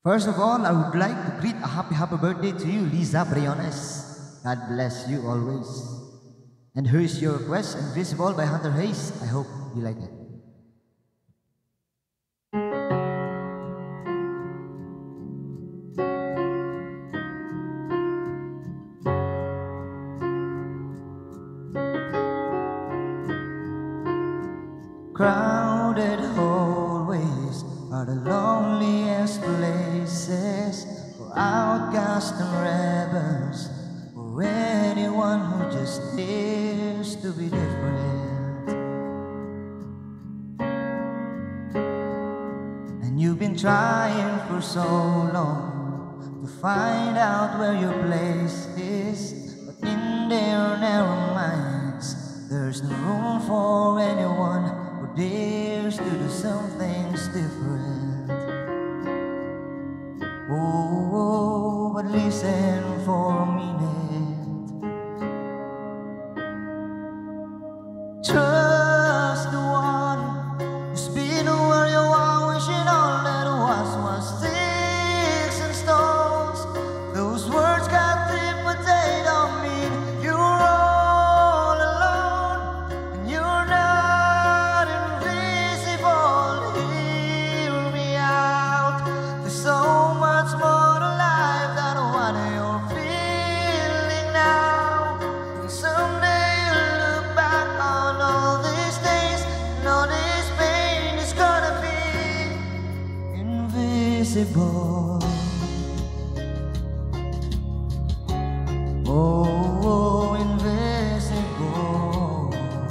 First of all, I would like to greet a happy birthday to you, Lisa Briones. God bless you always. And here is your request, Invisible by Hunter Hayes. I hope you like it. Crowded hallways are the loneliest places for outcasts and rebels, for anyone who just dares to be different. And you've been trying for so long to find out where your place is, but in their narrow minds there's no room for anyone who dares to do some things different. Oh, but listen for a minute. Trust the one who's been where you are, wishing all that was sticks and stones. Those words got deep, but they don't mean you're all alone, and you're not invisible. Hear me out. There's so much more to life than what you're feeling now. And someday you'll look back on all these days, and all this pain is gonna be invisible. Oh, invisible.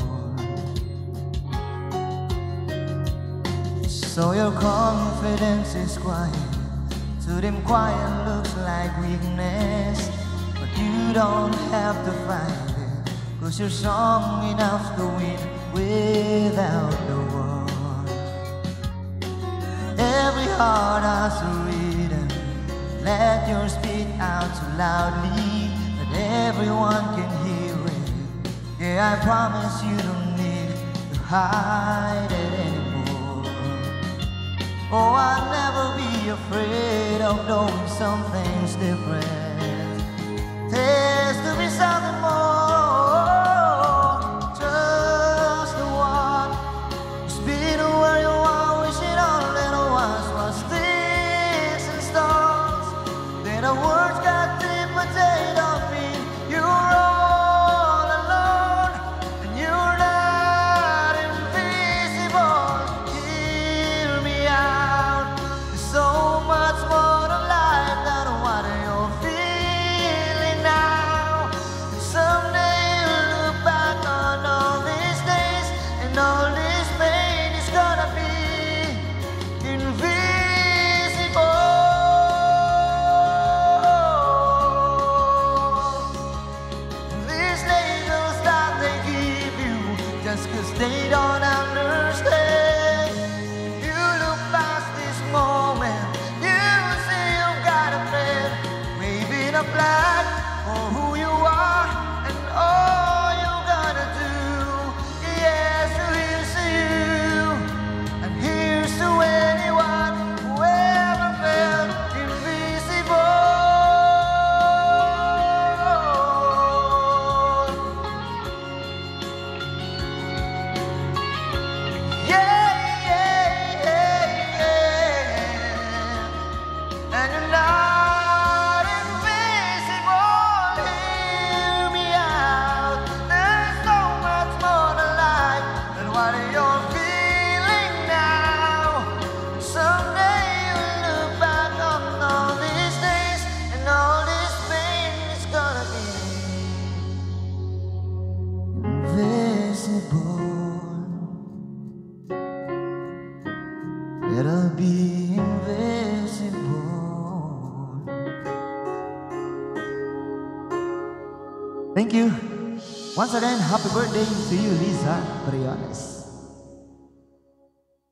So your confidence is quiet. To them quiet looks like weakness, but you don't have to fight it, 'cause you're strong enough to win without the war. Every heart has a rhythm. Let yours speak out so loudly that everyone can hear it. Yeah, I promise you don't need to hide it anymore. Oh, I'll never be afraid of doing some things different. There's to be something more. Trust the one who's been where you are, wishing all that was sticks and stones. Then the words got deep, but they don't mean you're all alone, and you're not invisible. Hear me out. There's so much more to life than what you're feeling now. Someday you'll look back on all these days, and all this pain is gonna be invisible. These labels that they give you just 'cause they don't understand. You look past this moment, you see you've got a plan, waving a flag for who you are and all you gotta do. Yes, so here's to you, and here's to anyone who ever felt invisible. Yeah, yeah, yeah, yeah. And you're not invisible. Hear me out. There's so much more to life than what you're feeling now. Someday you'll look back on all these days, and all this pain is gonna be invisible. It'll be invisible. Thank you. Once again, happy birthday to you, Lisa Briones.